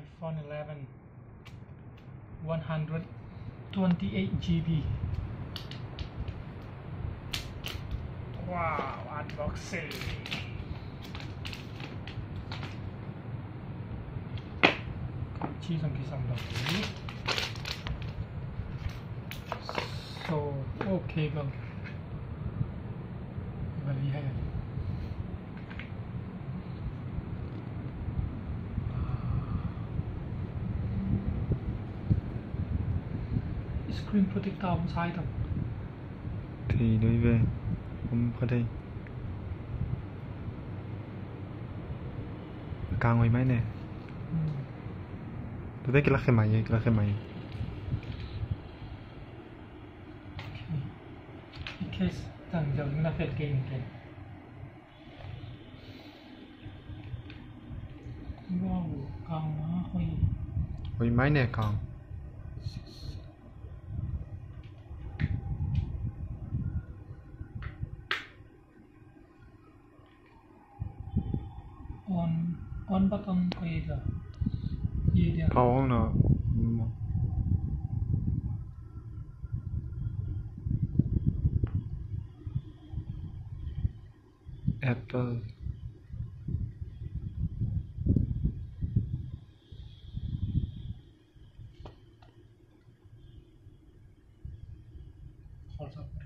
iPhone 11 128 GB. Wow, unboxing. Chi xong thì xong rồi. So okay go. Very hay. Screen protector không sai đâu. Thì đối về không có đây. Càng ngoài máy nè. Tôi thấy cái lắc mày, cái lắc mày. In case thằng giống là phết game kìa. Wow, còn nó hơi. Ngoài máy nè còn. On button có gì rồi? Gì đi? Có không nào? Apple. Hold up.